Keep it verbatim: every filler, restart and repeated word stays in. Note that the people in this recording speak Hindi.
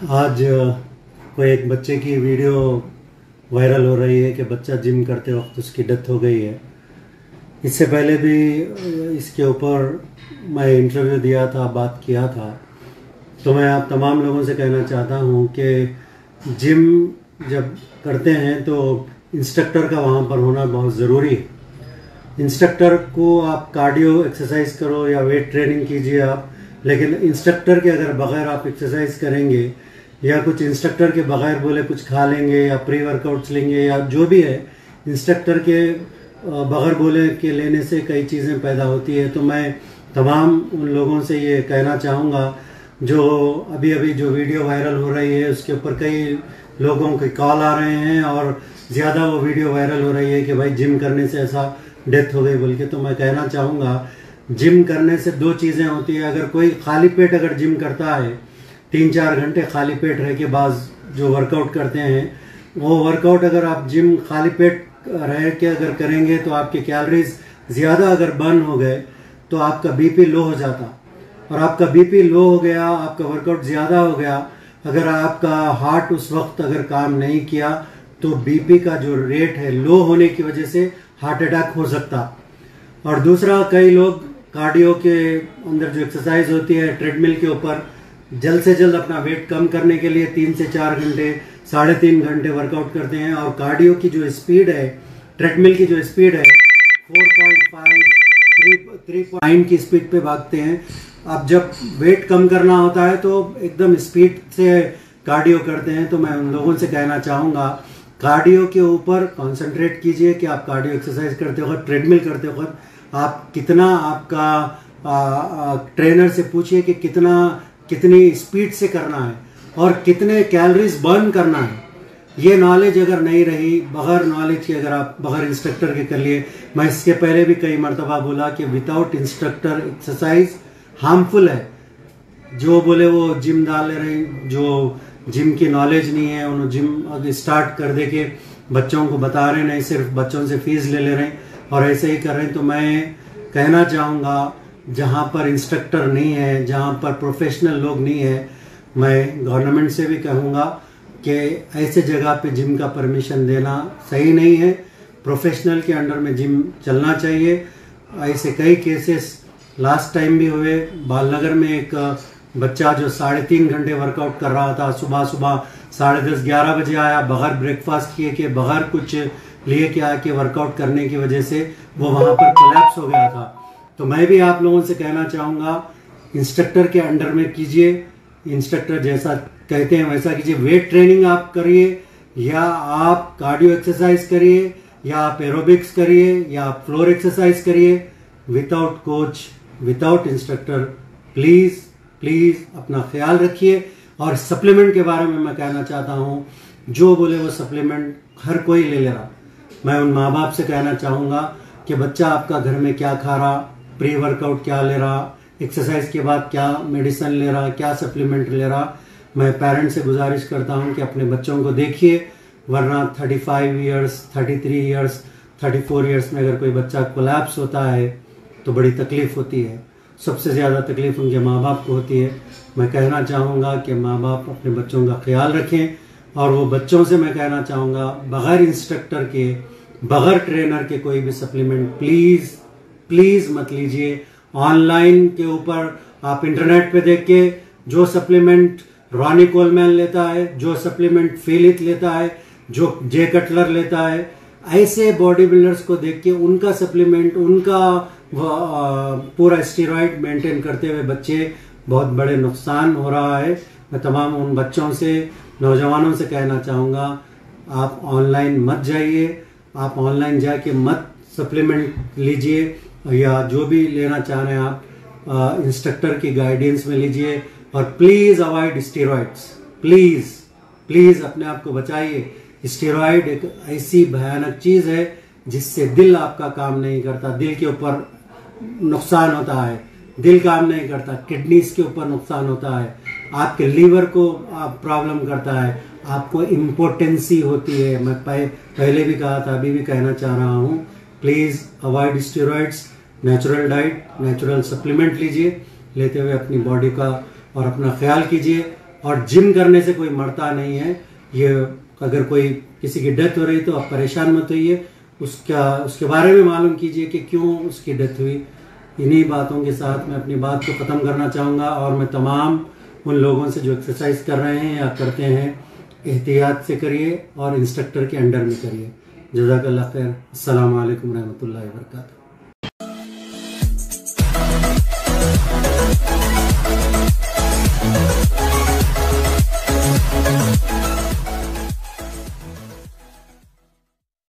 आज कोई एक बच्चे की वीडियो वायरल हो रही है कि बच्चा जिम करते वक्त उसकी डेथ हो गई है। इससे पहले भी इसके ऊपर मैं इंटरव्यू दिया था, बात किया था। तो मैं आप तमाम लोगों से कहना चाहता हूँ कि जिम जब करते हैं तो इंस्ट्रक्टर का वहाँ पर होना बहुत ज़रूरी है। इंस्ट्रक्टर को आप कार्डियो एक्सरसाइज करो या वेट ट्रेनिंग कीजिए आप, लेकिन इंस्ट्रक्टर के अगर बग़ैर आप एक्सरसाइज करेंगे या कुछ इंस्ट्रक्टर के बग़ैर बोले कुछ खा लेंगे या प्री वर्कआउट्स लेंगे या जो भी है, इंस्ट्रक्टर के बग़ैर बोले के लेने से कई चीज़ें पैदा होती है। तो मैं तमाम उन लोगों से ये कहना चाहूँगा जो अभी अभी जो वीडियो वायरल हो रही है उसके ऊपर कई लोगों के कॉल आ रहे हैं और ज़्यादा वो वीडियो वायरल हो रही है कि भाई जिम करने से ऐसा डेथ हो गई बोल के। तो मैं कहना चाहूँगा जिम करने से दो चीज़ें होती है। अगर कोई खाली पेट अगर जिम करता है, तीन चार घंटे खाली पेट रह के बाद जो वर्कआउट करते हैं, वो वर्कआउट अगर आप जिम खाली पेट रह के अगर करेंगे तो आपके कैलोरीज ज़्यादा अगर बर्न हो गए तो आपका बीपी लो हो जाता, और आपका बीपी लो हो गया, आपका वर्कआउट ज़्यादा हो गया, अगर आपका हार्ट उस वक्त अगर काम नहीं किया तो बीपी का जो रेट है लो होने की वजह से हार्ट अटैक हो सकता। और दूसरा, कई लोग कार्डियो के अंदर जो एक्सरसाइज होती है ट्रेडमिल के ऊपर, जल्द से जल्द अपना वेट कम करने के लिए तीन से चार घंटे साढ़े तीन घंटे वर्कआउट करते हैं, और कार्डियो की जो स्पीड है, ट्रेडमिल की जो स्पीड है four point five three point nine की स्पीड पे भागते हैं। अब जब वेट कम करना होता है तो एकदम स्पीड से कार्डियो करते हैं। तो मैं उन लोगों से कहना चाहूँगा कार्डियो के ऊपर कंसंट्रेट कीजिए कि आप कार्डियो एक्सरसाइज करते वक्त, ट्रेडमिल करते वक्त आप कितना, आपका आ, आ, ट्रेनर से पूछिए कि कितना कितनी स्पीड से करना है और कितने कैलोरीज बर्न करना है। ये नॉलेज अगर नहीं रही, बगैर नॉलेज के अगर आप बगैर इंस्ट्रक्टर के कर लिए, मैं इसके पहले भी कई मरतबा बोला कि विदाउट इंस्ट्रक्टर एक्सरसाइज हार्मफुल है। जो बोले वो जिम डाल ले रहे हैं, जो जिम की नॉलेज नहीं है, उन्होंने जिम अगर स्टार्ट कर दे के बच्चों को बता रहे, नहीं सिर्फ बच्चों से फीस ले ले रहे हैं और ऐसे ही कर रहे हैं। तो मैं कहना चाहूँगा जहाँ पर इंस्ट्रक्टर नहीं है, जहाँ पर प्रोफेशनल लोग नहीं है, मैं गवर्नमेंट से भी कहूँगा कि ऐसे जगह पे जिम का परमिशन देना सही नहीं है। प्रोफेशनल के अंडर में जिम चलना चाहिए। ऐसे कई केसेस लास्ट टाइम भी हुए। बालनगर में एक बच्चा जो साढ़े तीन घंटे वर्कआउट कर रहा था, सुबह सुबह साढ़े दस ग्यारह बजे आया, बगैर ब्रेकफास्ट किए के, बगैर कुछ लिए के आके वर्कआउट करने की वजह से वो वहाँ पर कोलैप्स हो गया था। तो मैं भी आप लोगों से कहना चाहूँगा इंस्ट्रक्टर के अंडर में कीजिए, इंस्ट्रक्टर जैसा कहते हैं वैसा कीजिए। वेट ट्रेनिंग आप करिए या आप कार्डियो एक्सरसाइज करिए या आप एरोबिक्स करिए या आप फ्लोर एक्सरसाइज करिए, without coach, without instructor. Please please अपना ख्याल रखिए। और सप्लीमेंट के बारे में मैं कहना चाहता हूँ, जो बोले वो सप्लीमेंट हर कोई ले ले रहा। मैं उन माँ बाप से कहना चाहूँगा कि बच्चा आपका घर में क्या खा रहा, प्री वर्कआउट क्या ले रहा, एक्सरसाइज के बाद क्या मेडिसिन ले रहा, क्या सप्लीमेंट ले रहा। मैं पेरेंट्स से गुजारिश करता हूँ कि अपने बच्चों को देखिए, वरना thirty five years, thirty three years, thirty four years में अगर कोई बच्चा कोलैप्स होता है तो बड़ी तकलीफ़ होती है। सबसे ज़्यादा तकलीफ़ उनके माँ बाप को होती है। मैं कहना चाहूँगा कि माँ बाप अपने बच्चों का ख्याल रखें, और वो बच्चों से मैं कहना चाहूँगा बग़ैर इंस्ट्रक्टर के, बग़ैर ट्रेनर के कोई भी सप्लीमेंट प्लीज़ प्लीज़ मत लीजिए। ऑनलाइन के ऊपर आप इंटरनेट पे देख के जो सप्लीमेंट रॉनी कोलमैन लेता है, जो सप्लीमेंट फिलिप लेता है, जो जे कटलर लेता है, ऐसे बॉडी बिल्डर्स को देख के उनका सप्लीमेंट, उनका पूरा स्टेरॉइड मेंटेन करते हुए बच्चे बहुत बड़े नुकसान हो रहा है। मैं तमाम उन बच्चों से, नौजवानों से कहना चाहूँगा आप ऑनलाइन मत जाइए, आप ऑनलाइन जाके मत सप्लीमेंट लीजिए, या जो भी लेना चाह रहे हैं आप इंस्ट्रक्टर की गाइडेंस में लीजिए। और please avoid steroids, please please अपने आप को बचाइए। स्टेरॉइड एक ऐसी भयानक चीज़ है जिससे दिल आपका काम नहीं करता, दिल के ऊपर नुकसान होता है, दिल काम नहीं करता, किडनीज के ऊपर नुकसान होता है, आपके लीवर को प्रॉब्लम करता है, आपको इम्पोर्टेंसी होती है। मैं पहले भी कहा था, अभी भी कहना चाह रहा हूँ, please avoid steroids. Natural diet, natural supplement लीजिए, लेते हुए अपनी बॉडी का और अपना ख्याल कीजिए। और जिम करने से कोई मरता नहीं है। ये अगर कोई किसी की डेथ हो रही तो आप परेशान मत होइए, उसका उसके बारे में मालूम कीजिए कि क्यों उसकी डेथ हुई। इन्हीं बातों के साथ मैं अपनी बात को ख़त्म करना चाहूँगा और मैं तमाम उन लोगों से जो एक्सरसाइज कर रहे हैं या करते हैं, एहतियात से करिए और इंस्ट्रक्टर के अंडर में करिए। जज़ाकल्लाह खैर। अस्सलाम वालेकुम रहमतुल्लाहि व बरकातहू।